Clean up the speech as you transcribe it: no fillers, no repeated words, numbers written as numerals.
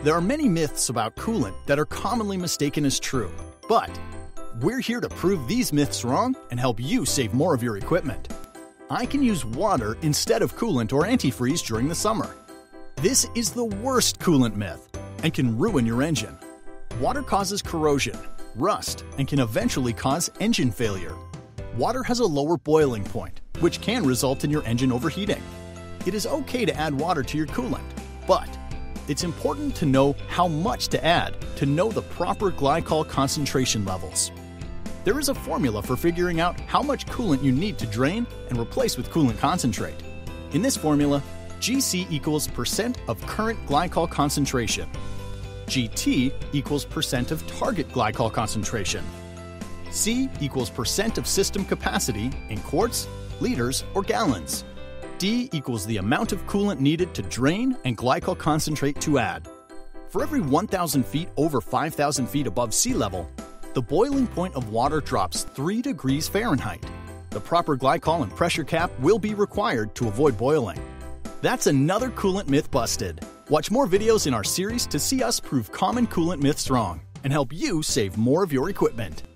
There are many myths about coolant that are commonly mistaken as true, but we're here to prove these myths wrong and help you save more of your equipment. I can use water instead of coolant or antifreeze during the summer. This is the worst coolant myth and can ruin your engine. Water causes corrosion, rust, and can eventually cause engine failure. Water has a lower boiling point, which can result in your engine overheating. It is okay to add water to your coolant, but it's important to know how much to add to know the proper glycol concentration levels. There is a formula for figuring out how much coolant you need to drain and replace with coolant concentrate. In this formula, GC equals percent of current glycol concentration. GT equals percent of target glycol concentration. C equals percent of system capacity in quarts, liters, or gallons. D equals the amount of coolant needed to drain and glycol concentrate to add. For every 1,000 feet over 5,000 feet above sea level, the boiling point of water drops 3 degrees Fahrenheit. The proper glycol and pressure cap will be required to avoid boiling. That's another coolant myth busted. Watch more videos in our series to see us prove common coolant myths wrong and help you save more of your equipment.